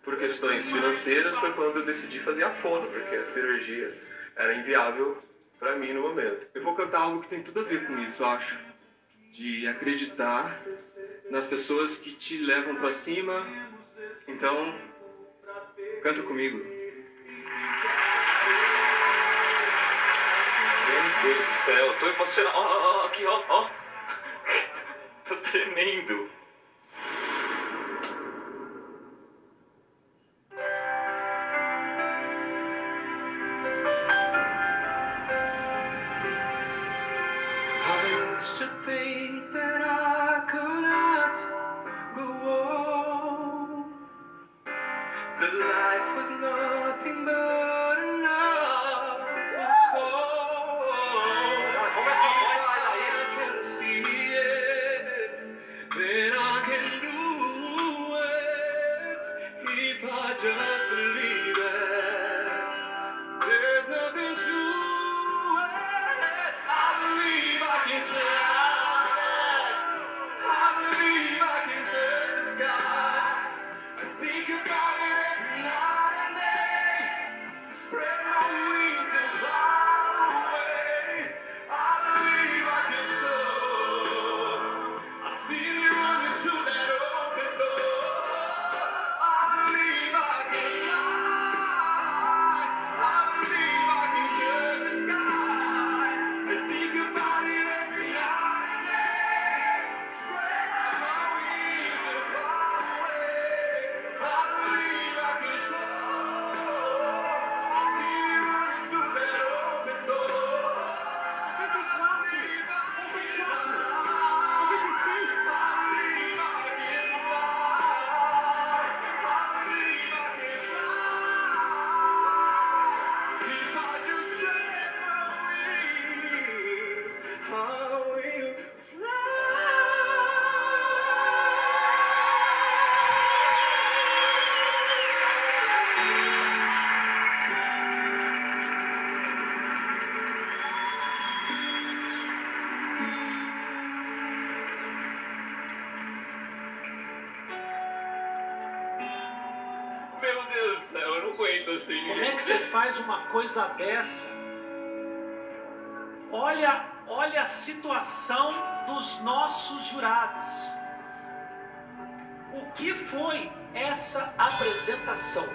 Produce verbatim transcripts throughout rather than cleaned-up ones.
por questões financeiras, foi quando eu decidi fazer a fono, porque a cirurgia era inviável pra mim no momento. Eu vou cantar algo que tem tudo a ver com isso, eu acho. De acreditar nas pessoas que te levam pra cima. Então, canta comigo. Meu Deus do céu, tô emocionado. Ó, ó, ó, aqui, ó, ó. Tô tremendo. I used to think that I could not go on, that life was nothing but an awful song. If I can see it, then I can do it. If I just believe it, there's nothing to it. I believe I can fly. I believe I can touch the sky. I think about it every night and day. Spread my wings and fly away. I believe I can soar. I see you running through that open door. I believe I can fly. I believe I can touch the sky. I think about it every night and day. Spread my wings and fly away. I believe I can soar. I see you running through that open door. I believe I can fly. I believe I can fly. I believe I can fly. If I just spread my wings, I will fly. Meu Deus do céu, eu não aguento assim. Como é que você faz uma coisa dessa? Olha, olha a situação dos nossos jurados. O que foi essa apresentação?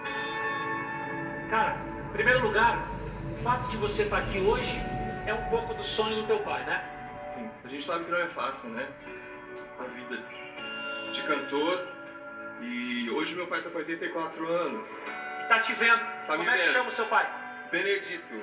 Cara, em primeiro lugar, o fato de você estar aqui hoje é um pouco do sonho do teu pai, né? Sim, a gente sabe que não é fácil, né? A vida de cantor. E hoje meu pai tá com oitenta e quatro anos. E tá te vendo. Tá me Como é que vendo. chama o seu pai? Benedito.